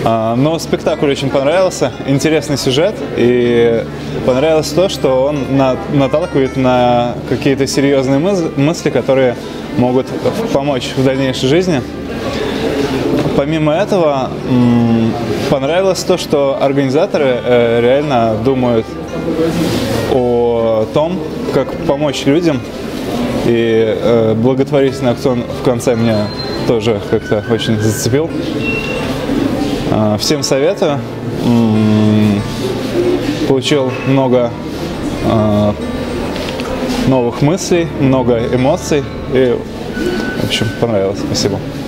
Но спектакль очень понравился, интересный сюжет, и понравилось то, что он наталкивает на какие-то серьезные мысли, которые могут помочь в дальнейшей жизни. Помимо этого, понравилось то, что организаторы реально думают о том, как помочь людям, и благотворительный акцион в конце меня тоже как-то очень зацепил. Всем советую. Получил много новых мыслей, много эмоций и, в общем, понравилось. Спасибо.